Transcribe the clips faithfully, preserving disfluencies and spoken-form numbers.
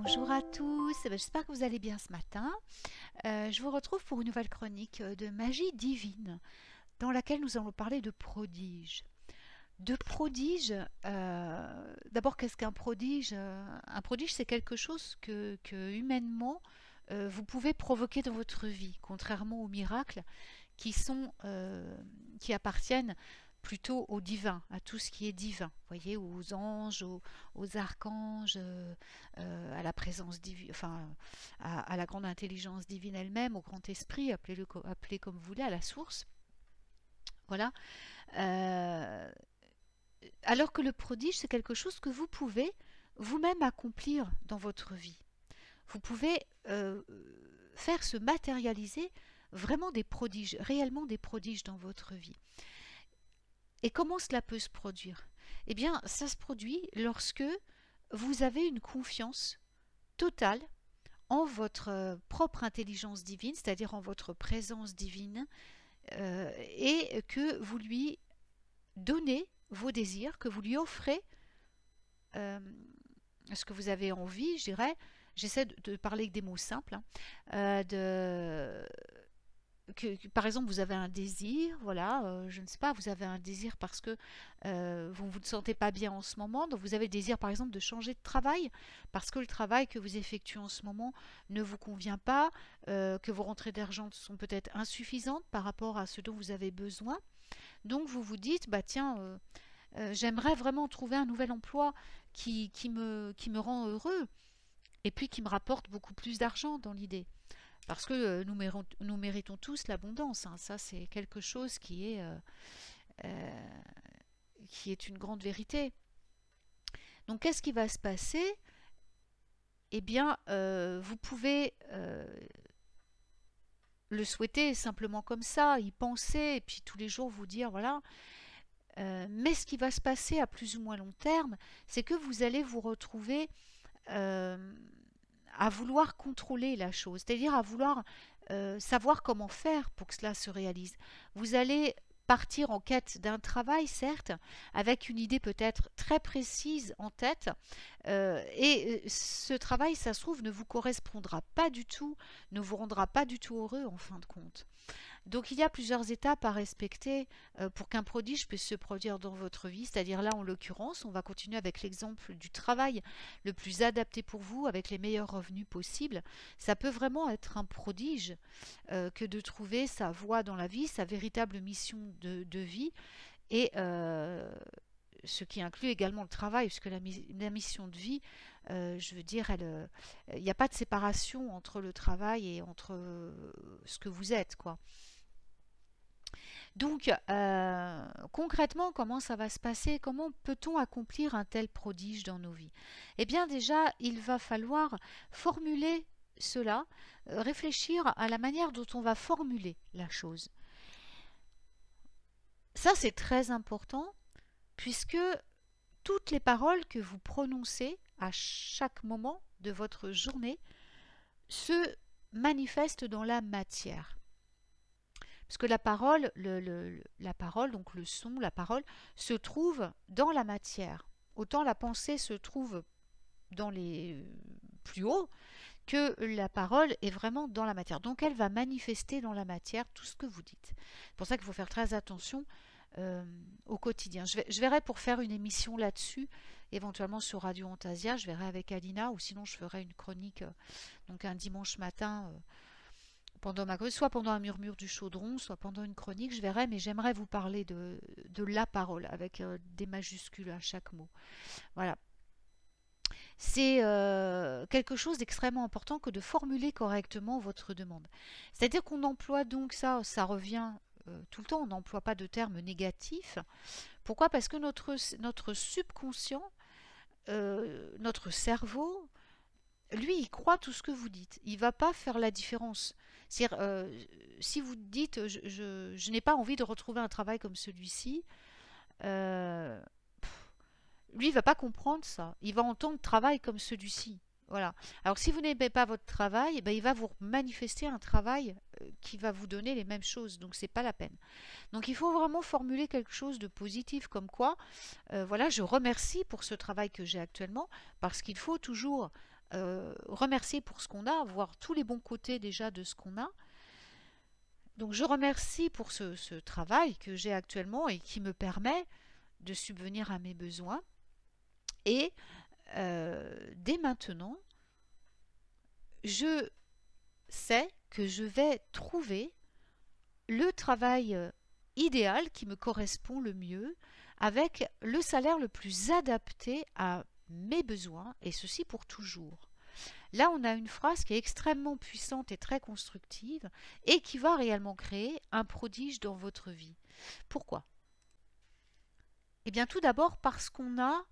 Bonjour à tous, eh ben, j'espère que vous allez bien ce matin. Euh, je vous retrouve pour une nouvelle chronique de magie divine dans laquelle nous allons parler de prodiges. De prodiges, euh, d'abord qu'est-ce qu'un prodige? Un prodige, c'est quelque chose que, que humainement euh, vous pouvez provoquer dans votre vie, contrairement aux miracles qui sont, euh, qui appartiennent plutôt au divin, à tout ce qui est divin, voyez, aux anges, aux, aux archanges, euh, euh, à la présence divine, enfin, à, à la grande intelligence divine elle-même, au grand esprit, appelez-le appelez comme vous voulez, à la source. Voilà. Euh, alors que le prodige, c'est quelque chose que vous pouvez vous-même accomplir dans votre vie. Vous pouvez euh, faire se matérialiser vraiment des prodiges, réellement des prodiges dans votre vie. Et comment cela peut se produire? Eh bien, ça se produit lorsque vous avez une confiance totale en votre propre intelligence divine, c'est-à-dire en votre présence divine, euh, et que vous lui donnez vos désirs, que vous lui offrez euh, ce que vous avez envie, je dirais. J'essaie de, de parler avec des mots simples, hein, euh, de... Que, que, par exemple, vous avez un désir, voilà, euh, je ne sais pas, vous avez un désir parce que euh, vous ne vous sentez pas bien en ce moment, donc vous avez le désir, par exemple, de changer de travail, parce que le travail que vous effectuez en ce moment ne vous convient pas, euh, que vos rentrées d'argent sont peut-être insuffisantes par rapport à ce dont vous avez besoin. Donc vous vous dites, bah tiens, euh, euh, j'aimerais vraiment trouver un nouvel emploi qui, qui, me, qui me rend heureux, et puis qui me rapporte beaucoup plus d'argent dans l'idée. Parce que euh, nous, méritons, nous méritons tous l'abondance, hein. Ça, c'est quelque chose qui est, euh, euh, qui est une grande vérité. Donc, qu'est-ce qui va se passer? Eh bien, euh, vous pouvez euh, le souhaiter simplement comme ça, y penser, et puis tous les jours vous dire, voilà. Euh, mais ce qui va se passer à plus ou moins long terme, c'est que vous allez vous retrouver... Euh, à vouloir contrôler la chose, c'est-à-dire à vouloir euh, savoir comment faire pour que cela se réalise. Vous allez partir en quête d'un travail, certes, avec une idée peut-être très précise en tête, euh, et ce travail, ça se trouve, ne vous correspondra pas du tout, ne vous rendra pas du tout heureux en fin de compte. Donc il y a plusieurs étapes à respecter euh, pour qu'un prodige puisse se produire dans votre vie, c'est-à-dire là en l'occurrence, on va continuer avec l'exemple du travail le plus adapté pour vous, avec les meilleurs revenus possibles. Ça peut vraiment être un prodige euh, que de trouver sa voie dans la vie, sa véritable mission de, de vie, et euh, ce qui inclut également le travail, puisque la, la mission de vie, euh, je veux dire, il euh, n'y a pas de séparation entre le travail et entre euh, ce que vous êtes, quoi. Donc, euh, concrètement, comment ça va se passer? Comment peut-on accomplir un tel prodige dans nos vies? Eh bien, déjà, il va falloir formuler cela, euh, réfléchir à la manière dont on va formuler la chose. Ça, c'est très important, puisque toutes les paroles que vous prononcez à chaque moment de votre journée se manifestent dans la matière. Parce que la parole, le, le, la parole, donc le son, la parole, se trouve dans la matière. Autant la pensée se trouve dans les plus hauts que la parole est vraiment dans la matière. Donc elle va manifester dans la matière tout ce que vous dites. C'est pour ça qu'il faut faire très attention euh, au quotidien. Je, vais, je verrai pour faire une émission là-dessus, éventuellement sur Radio Antasia, je verrai avec Alina, ou sinon je ferai une chronique euh, donc un dimanche matin euh, pendant ma soit pendant un murmure du chaudron, soit pendant une chronique, je verrai, mais j'aimerais vous parler de, de la parole, avec euh, des majuscules à chaque mot. Voilà. C'est euh, quelque chose d'extrêmement important que de formuler correctement votre demande. C'est-à-dire qu'on emploie donc ça, ça revient euh, tout le temps, on n'emploie pas de termes négatifs. Pourquoi? Parce que notre, notre subconscient, euh, notre cerveau, lui, il croit tout ce que vous dites. Il ne va pas faire la différence. C'est-à-dire, euh, si vous dites, je, je, je n'ai pas envie de retrouver un travail comme celui-ci, euh, lui, il ne va pas comprendre ça. Il va entendre travail comme celui-ci. Voilà. Alors, si vous n'aimez pas votre travail, ben, il va vous manifester un travail qui va vous donner les mêmes choses. Donc, c'est pas la peine. Donc, il faut vraiment formuler quelque chose de positif, comme quoi, euh, voilà, je remercie pour ce travail que j'ai actuellement, parce qu'il faut toujours euh, remercier pour ce qu'on a, voir tous les bons côtés déjà de ce qu'on a. Donc je remercie pour ce, ce travail que j'ai actuellement et qui me permet de subvenir à mes besoins. Et euh, dès maintenant, je sais que je vais trouver le travail idéal qui me correspond le mieux, avec le salaire le plus adapté à mes besoins, et ceci pour toujours. Là, on a une phrase qui est extrêmement puissante et très constructive et qui va réellement créer un prodige dans votre vie. Pourquoi? Eh bien, tout d'abord parce qu'on a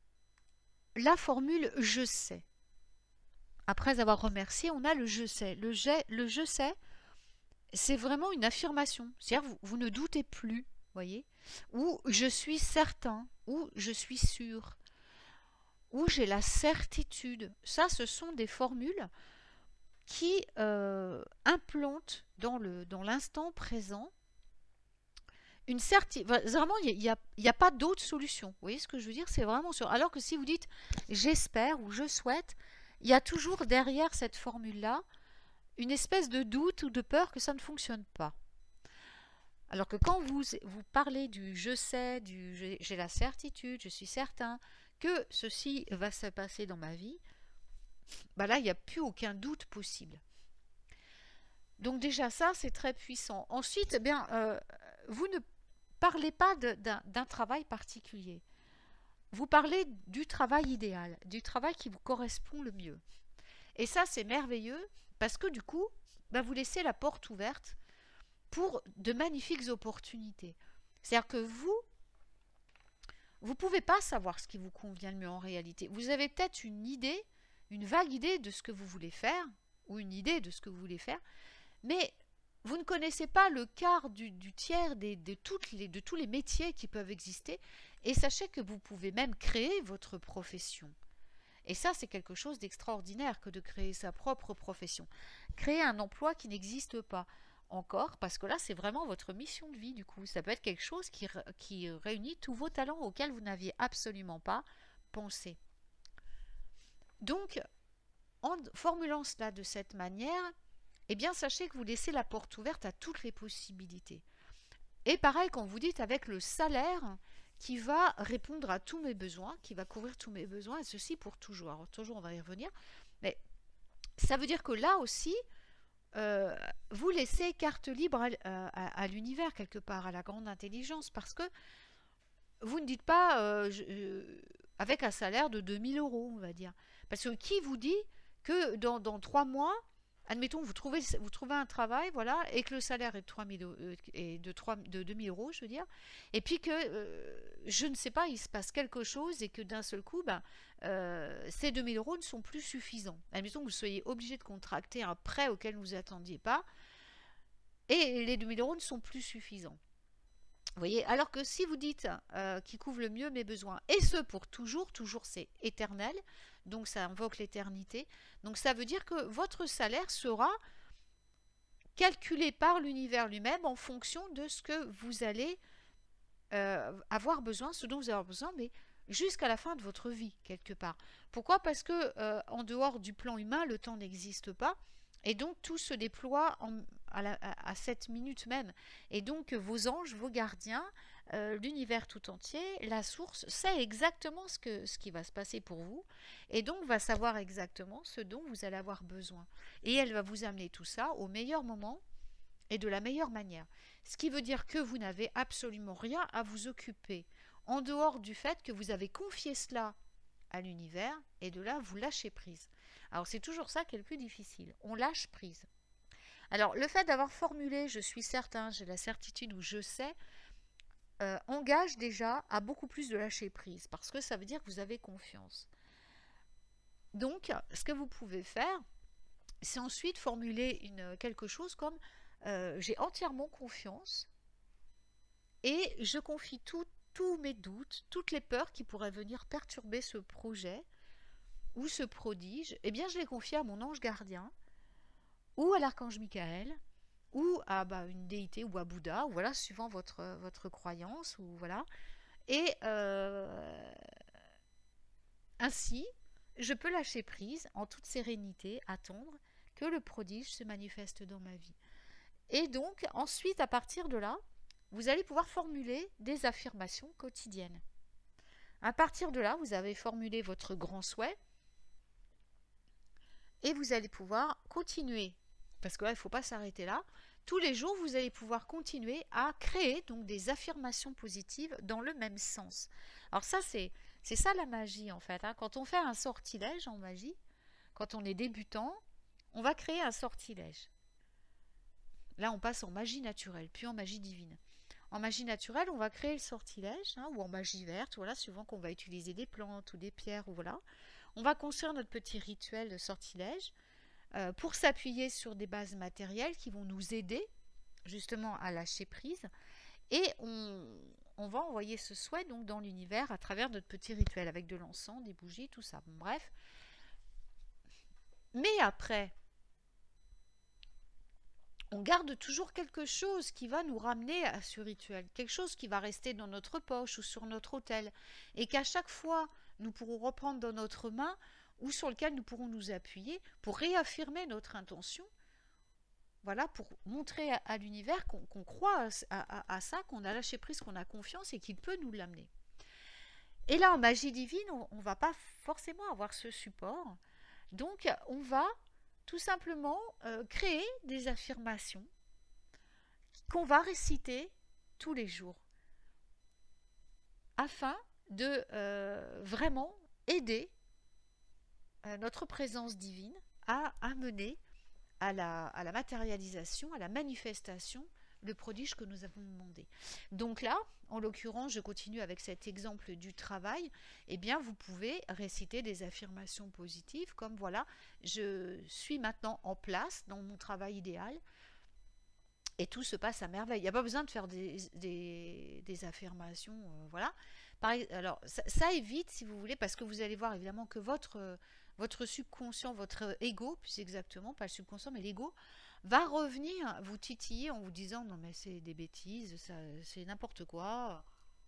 la formule « je sais ». Après avoir remercié, on a le « je sais ». Le, le « je sais », c'est vraiment une affirmation. C'est-à-dire, vous, vous ne doutez plus, voyez, ou « je suis certain », ou « je suis sûr », ou « j'ai la certitude ». Ça, ce sont des formules qui euh, implantent dans le, dans l'instant présent une certitude. Vraiment, il n'y a, a, a pas d'autre solution. Vous voyez ce que je veux dire? C'est vraiment sûr. Alors que si vous dites « j'espère » ou « je souhaite », il y a toujours derrière cette formule-là une espèce de doute ou de peur que ça ne fonctionne pas. Alors que quand vous, vous parlez du « je sais », du « j'ai la certitude »,« je suis certain » que ceci va se passer dans ma vie, bah là, il n'y a plus aucun doute possible. Donc déjà, ça, c'est très puissant. Ensuite, eh bien, euh, vous ne parlez pas d'un travail particulier. Vous parlez du travail idéal, du travail qui vous correspond le mieux. Et ça, c'est merveilleux parce que du coup, bah, vous laissez la porte ouverte pour de magnifiques opportunités. C'est-à-dire que vous, vous ne pouvez pas savoir ce qui vous convient le mieux en réalité. Vous avez peut-être une idée, une vague idée de ce que vous voulez faire, ou une idée de ce que vous voulez faire, mais vous ne connaissez pas le quart du, du tiers des, de, toutes les, de tous les métiers qui peuvent exister, et sachez que vous pouvez même créer votre profession. Et ça, c'est quelque chose d'extraordinaire que de créer sa propre profession. Créer un emploi qui n'existe pas encore, parce que là, c'est vraiment votre mission de vie, du coup. Ça peut être quelque chose qui, qui réunit tous vos talents auxquels vous n'aviez absolument pas pensé. Donc, en formulant cela de cette manière, eh bien, sachez que vous laissez la porte ouverte à toutes les possibilités. Et pareil, quand vous dites avec le salaire qui va répondre à tous mes besoins, qui va couvrir tous mes besoins, et ceci pour toujours. Alors, toujours, on va y revenir. Mais ça veut dire que là aussi, euh, vous laissez carte libre à, à, à l'univers, quelque part, à la grande intelligence, parce que vous ne dites pas euh, je, euh, avec un salaire de deux mille euros, on va dire. Parce que qui vous dit que dans, dans trois mois, admettons, vous trouvez, vous trouvez un travail, voilà, et que le salaire est de, trois mille, euh, est de, trois, de deux mille euros, je veux dire, et puis que, euh, je ne sais pas, il se passe quelque chose et que d'un seul coup, ben, euh, ces deux mille euros ne sont plus suffisants. Admettons que vous soyez obligé de contracter un prêt auquel vous ne vous attendiez pas, et les deux mille euros ne sont plus suffisants. Vous voyez, alors que si vous dites euh, qui couvre le mieux mes besoins, et ce pour toujours, toujours c'est éternel, donc ça invoque l'éternité, donc ça veut dire que votre salaire sera calculé par l'univers lui-même en fonction de ce que vous allez euh, avoir besoin, ce dont vous avez besoin, mais jusqu'à la fin de votre vie, quelque part. Pourquoi? Parce que euh, en dehors du plan humain, le temps n'existe pas, et donc tout se déploie en, à, la, à, à cette minute même. Et donc vos anges, vos gardiens, euh, l'univers tout entier, la source, sait exactement ce, que, ce qui va se passer pour vous, et donc va savoir exactement ce dont vous allez avoir besoin. Et elle va vous amener tout ça au meilleur moment et de la meilleure manière. Ce qui veut dire que vous n'avez absolument rien à vous occuper, en dehors du fait que vous avez confié cela à l'univers, et de là, vous lâchez prise. Alors, c'est toujours ça qui est le plus difficile. On lâche prise. Alors, le fait d'avoir formulé « je suis certain »,« j'ai la certitude » ou « je sais », euh, engage déjà à beaucoup plus de lâcher prise, parce que ça veut dire que vous avez confiance. Donc, ce que vous pouvez faire, c'est ensuite formuler une, quelque chose comme euh, « j'ai entièrement confiance et je confie tout tous mes doutes, toutes les peurs qui pourraient venir perturber ce projet ou ce prodige, eh bien je les confie à mon ange gardien ou à l'archange Michael ou à bah, une déité ou à Bouddha, ou voilà, suivant votre, votre croyance, ou voilà. Et euh, ainsi, je peux lâcher prise en toute sérénité, attendre que le prodige se manifeste dans ma vie. Et donc, ensuite, à partir de là, vous allez pouvoir formuler des affirmations quotidiennes. À partir de là, vous avez formulé votre grand souhait et vous allez pouvoir continuer. Parce qu'il ne faut pas s'arrêter là. Tous les jours, vous allez pouvoir continuer à créer donc des affirmations positives dans le même sens. Alors ça, c'est c'est ça la magie en fait. Hein. Quand on fait un sortilège en magie, quand on est débutant, on va créer un sortilège. Là, on passe en magie naturelle, puis en magie divine. En magie naturelle, on va créer le sortilège, hein, ou en magie verte, voilà, suivant qu'on va utiliser des plantes ou des pierres, ou voilà. On va construire notre petit rituel de sortilège euh, pour s'appuyer sur des bases matérielles qui vont nous aider justement à lâcher prise. Et on, on va envoyer ce souhait donc dans l'univers à travers notre petit rituel avec de l'encens, des bougies, tout ça. Bon, bref. Mais après, on garde toujours quelque chose qui va nous ramener à ce rituel, quelque chose qui va rester dans notre poche ou sur notre autel, et qu'à chaque fois, nous pourrons reprendre dans notre main ou sur lequel nous pourrons nous appuyer pour réaffirmer notre intention, voilà, pour montrer à, à l'univers qu'on qu'on croit à, à, à ça, qu'on a lâché prise, qu'on a confiance et qu'il peut nous l'amener. Et là, en magie divine, on ne va pas forcément avoir ce support, donc on va tout simplement euh, créer des affirmations qu'on va réciter tous les jours afin de euh, vraiment aider euh, notre présence divine à amener à la, à la matérialisation, à la manifestation le prodige que nous avons demandé. Donc là, en l'occurrence, je continue avec cet exemple du travail, eh bien vous pouvez réciter des affirmations positives comme voilà, je suis maintenant en place dans mon travail idéal et tout se passe à merveille. Il n'y a pas besoin de faire des, des, des affirmations, euh, voilà. Pareil, alors ça, ça évite, si vous voulez, parce que vous allez voir évidemment que votre, votre subconscient, votre ego, plus exactement, pas le subconscient, mais l'ego, va revenir vous titiller en vous disant non mais c'est des bêtises, c'est n'importe quoi.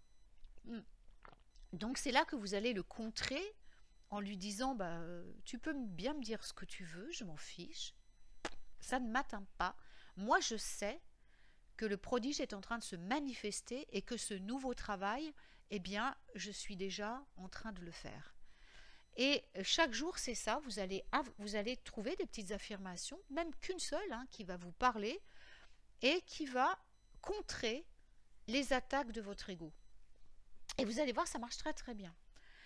Donc c'est là que vous allez le contrer en lui disant bah tu peux bien me dire ce que tu veux, je m'en fiche, ça ne m'atteint pas. Moi je sais que le prodige est en train de se manifester et que ce nouveau travail, eh bien je suis déjà en train de le faire. Et chaque jour, c'est ça, vous allez, vous allez trouver des petites affirmations, même qu'une seule, hein, qui va vous parler et qui va contrer les attaques de votre ego. Et vous allez voir, ça marche très très bien.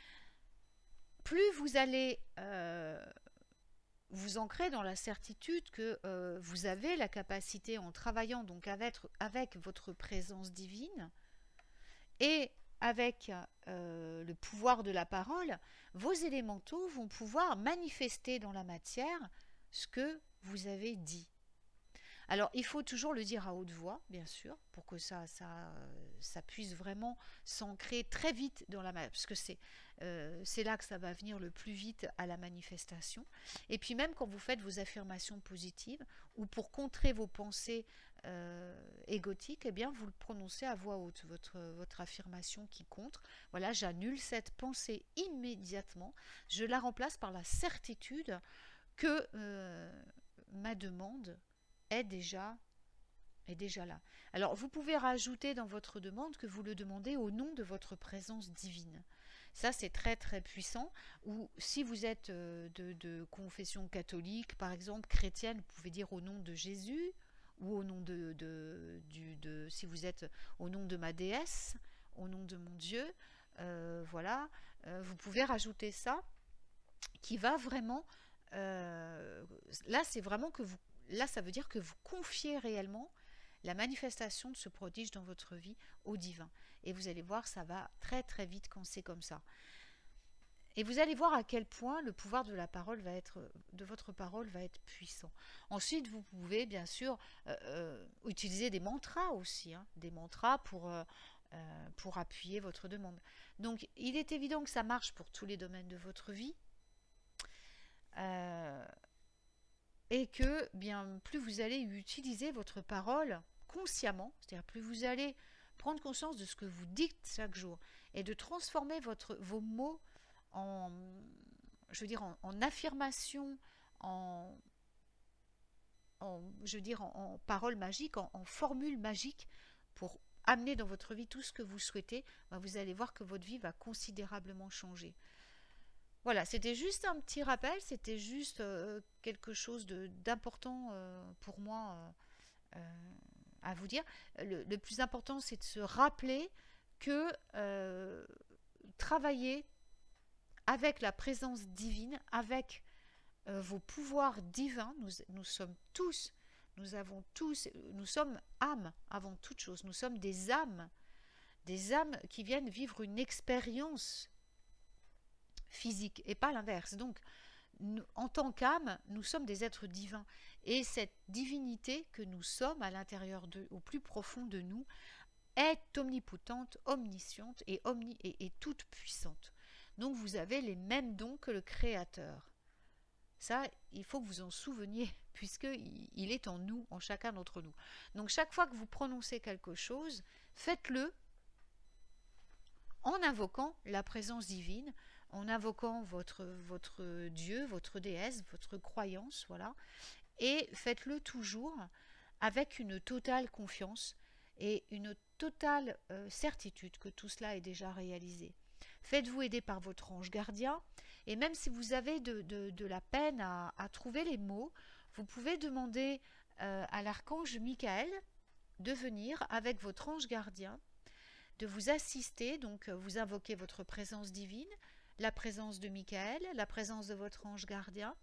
Plus vous allez euh, vous ancrer dans la certitude que euh, vous avez la capacité, en travaillant donc avec, avec votre présence divine et avec euh, le pouvoir de la parole, vos élémentaux vont pouvoir manifester dans la matière ce que vous avez dit. Alors, il faut toujours le dire à haute voix, bien sûr, pour que ça, ça, ça puisse vraiment s'ancrer très vite dans la matière, parce que c'est euh, c'est là que ça va venir le plus vite à la manifestation. Et puis même quand vous faites vos affirmations positives, ou pour contrer vos pensées euh, égotiques, eh bien vous le prononcez à voix haute, votre, votre affirmation qui contre. Voilà, j'annule cette pensée immédiatement, je la remplace par la certitude que euh, ma demande est déjà, est déjà là. Alors, vous pouvez rajouter dans votre demande que vous le demandez au nom de votre présence divine. Ça, c'est très très puissant. Ou si vous êtes de, de confession catholique, par exemple, chrétienne, vous pouvez dire au nom de Jésus, ou au nom de, de, du, de si vous êtes au nom de ma déesse, au nom de mon Dieu, euh, voilà. Euh, vous pouvez rajouter ça, qui va vraiment... Euh, là, c'est vraiment que vous... Là, ça veut dire que vous confiez réellement la manifestation de ce prodige dans votre vie au divin. Et vous allez voir, ça va très très vite quand c'est comme ça. Et vous allez voir à quel point le pouvoir de la parole va être, de votre parole va être puissant. Ensuite, vous pouvez bien sûr euh, euh, utiliser des mantras aussi, hein, des mantras pour, euh, euh, pour appuyer votre demande. Donc, il est évident que ça marche pour tous les domaines de votre vie. Euh, Et que bien plus vous allez utiliser votre parole consciemment, c'est-à-dire plus vous allez prendre conscience de ce que vous dites chaque jour et de transformer votre, vos mots en, je veux dire, en, en affirmation, en, en, je veux dire, en, en paroles magiques, en, en formules magiques, pour amener dans votre vie tout ce que vous souhaitez, ben vous allez voir que votre vie va considérablement changer. Voilà, c'était juste un petit rappel, c'était juste euh, quelque chose d'important euh, pour moi euh, euh, à vous dire. Le, le plus important, c'est de se rappeler que euh, travailler avec la présence divine, avec euh, vos pouvoirs divins, nous, nous sommes tous, nous avons tous, nous sommes âmes avant toute chose, nous sommes des âmes, des âmes qui viennent vivre une expérience physique et pas l'inverse. Donc, nous, en tant qu'âme, nous sommes des êtres divins. Et cette divinité que nous sommes à l'intérieur de, au plus profond de nous, est omnipotente, omnisciente et, omni, et, et toute puissante. Donc, vous avez les mêmes dons que le Créateur. Ça, il faut que vous en souveniez, puisqu'il est en nous, en chacun d'entre nous. Donc, chaque fois que vous prononcez quelque chose, faites-le en invoquant la présence divine, en invoquant votre, votre Dieu, votre déesse, votre croyance, voilà. Et faites-le toujours avec une totale confiance et une totale euh, certitude que tout cela est déjà réalisé. Faites-vous aider par votre ange gardien, et même si vous avez de, de, de la peine à, à trouver les mots, vous pouvez demander euh, à l'archange Michael de venir avec votre ange gardien, de vous assister, donc vous invoquez votre présence divine, la présence de Michael, la présence de votre ange gardien,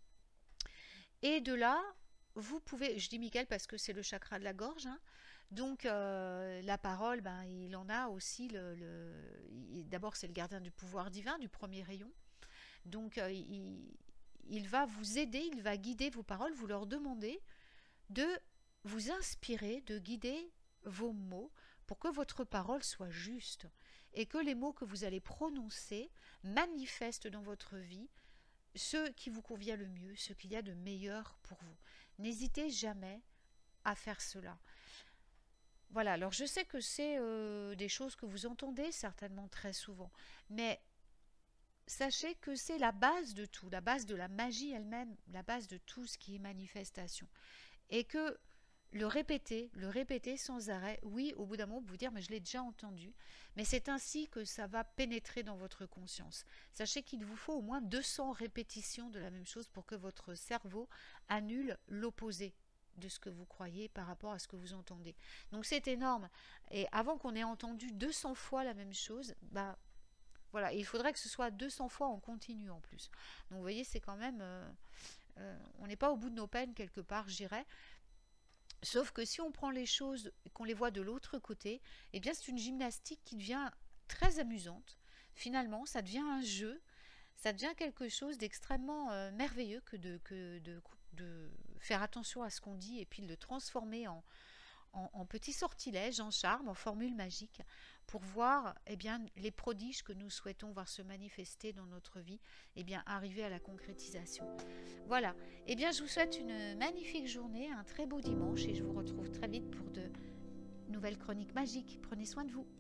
et de là, vous pouvez, je dis Michael parce que c'est le chakra de la gorge, hein, donc euh, la parole, ben, il en a aussi, le, le d'abord c'est le gardien du pouvoir divin, du premier rayon, donc euh, il, il va vous aider, il va guider vos paroles, vous leur demandez de vous inspirer, de guider vos mots pour que votre parole soit juste et que les mots que vous allez prononcer manifestent dans votre vie ce qui vous convient le mieux, ce qu'il y a de meilleur pour vous. N'hésitez jamais à faire cela. Voilà, alors je sais que c'est euh, des choses que vous entendez certainement très souvent, mais sachez que c'est la base de tout, la base de la magie elle-même, la base de tout ce qui est manifestation. Et que le répéter, le répéter sans arrêt, oui, au bout d'un moment, vous dire, mais je l'ai déjà entendu, mais c'est ainsi que ça va pénétrer dans votre conscience. Sachez qu'il vous faut au moins deux cents répétitions de la même chose pour que votre cerveau annule l'opposé de ce que vous croyez par rapport à ce que vous entendez. Donc c'est énorme. Et avant qu'on ait entendu deux cents fois la même chose, bah voilà, et il faudrait que ce soit deux cents fois en continu en plus. Donc vous voyez, c'est quand même... Euh, euh, on n'est pas au bout de nos peines quelque part, je dirais. Sauf que si on prend les choses, qu'on les voit de l'autre côté, eh bien c'est une gymnastique qui devient très amusante. Finalement, ça devient un jeu, ça devient quelque chose d'extrêmement euh, merveilleux que, de, que de, de faire attention à ce qu'on dit et puis de le transformer en, en, en petits sortilèges, en charme, en formules magiques, pour voir eh bien, les prodiges que nous souhaitons voir se manifester dans notre vie, eh bien, arriver à la concrétisation. Voilà, eh bien, je vous souhaite une magnifique journée, un très beau dimanche, et je vous retrouve très vite pour de nouvelles chroniques magiques. Prenez soin de vous.